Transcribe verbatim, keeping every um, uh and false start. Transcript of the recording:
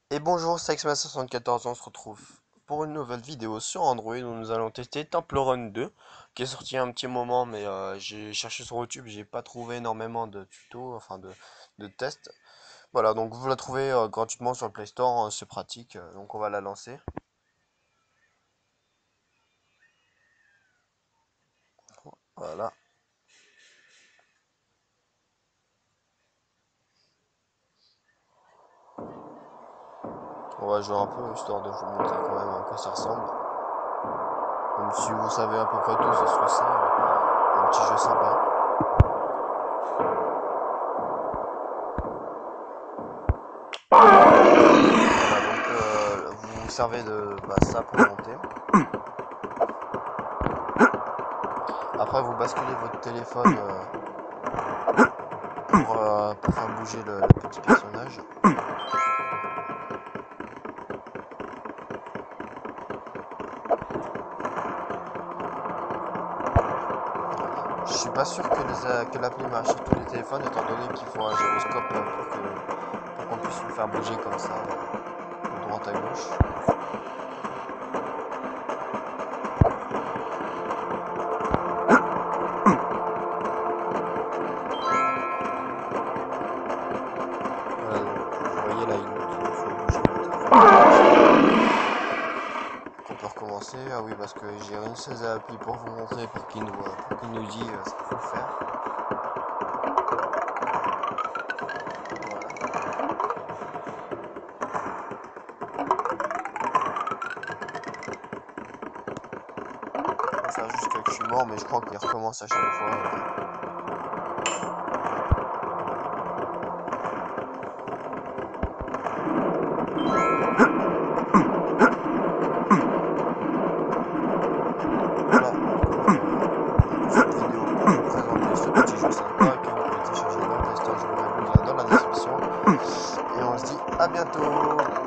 Et bonjour, c'est Xmas soixante-quatorze, on se retrouve pour une nouvelle vidéo sur Android où nous allons tester Temple Run deux qui est sorti il y a un petit moment, mais euh, j'ai cherché sur YouTube, j'ai pas trouvé énormément de tutos, enfin de, de tests. Voilà, donc vous la trouvez euh, gratuitement sur le Play Store, euh, c'est pratique, euh, donc on va la lancer. Voilà, on va jouer un peu histoire de vous montrer quand même à quoi ça ressemble. Même si vous savez à peu près tous ce que c'est, euh, un petit jeu sympa. Voilà, donc euh, vous vous servez de bah, ça pour monter. Après, vous basculez votre téléphone euh, pour, euh, pour faire bouger le, le petit personnage. Je suis pas sûr que les, euh, que l'appli marche sur tous les téléphones, étant donné qu'il faut un gyroscope euh, pour que pour qu'on puisse le faire bouger comme ça, euh, de droite à gauche. Voilà, vous voyez là, il nous faut bouger le téléphone. On peut recommencer. Ah oui, parce que j'ai une seule appli pour vous montrer, pour qu'il nous, euh, pour qu'il nous dit euh, ce qu'il faut faire. Voilà. Bon, ça jusqu'à que je suis mort, mais je crois qu'il recommence à chaque fois. Voilà, donc, euh, cette vidéo pour vous présenter ce petit jeu sympa que vous pouvez télécharger dans le Play Store, je vous mets le lien dans la description. Et on se dit à bientôt.